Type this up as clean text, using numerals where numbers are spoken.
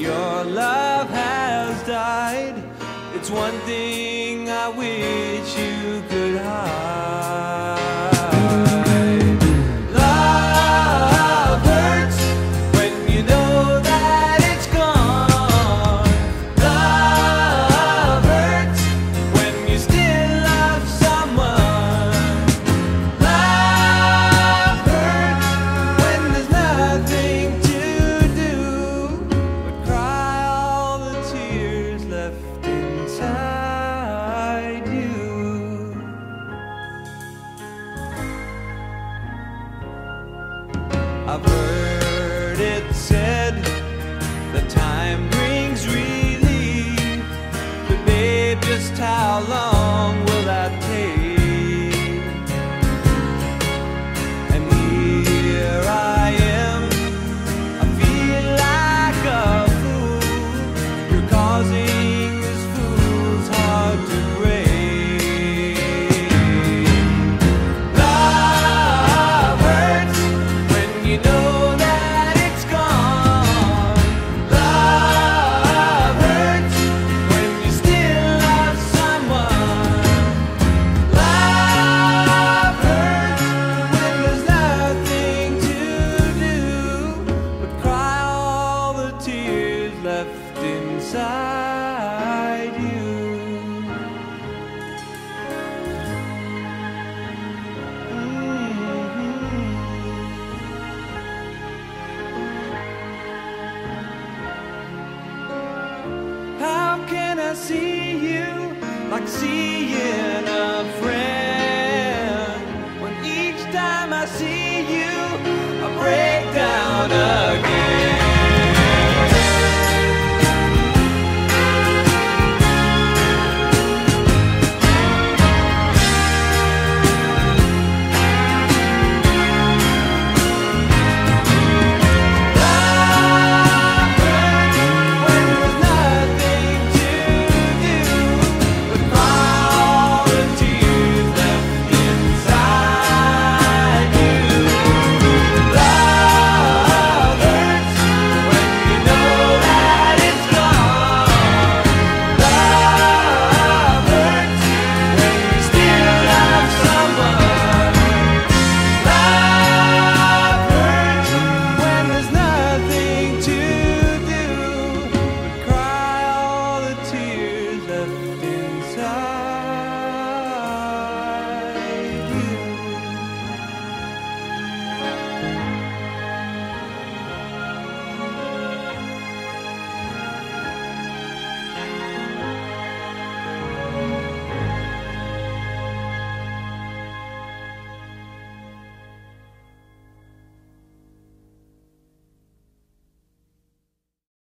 your love has died. It's one thing I wish you could hide. Love hurts when you know that it's gone. Love hurts when you still love someone. Love hurts when there's nothing to do but cry all the tears left inside you. I've heard it said that time brings relief, but babe, just how long will that take? And here I am, I feel like a fool. You're causing this fool's heart to break. Love hurts when you know that it's gone. Love hurts when you still love someone. Love hurts when there's nothing to do but cry all the tears left inside you. How can I see you like seeing a friend, when each time I see you I break down again?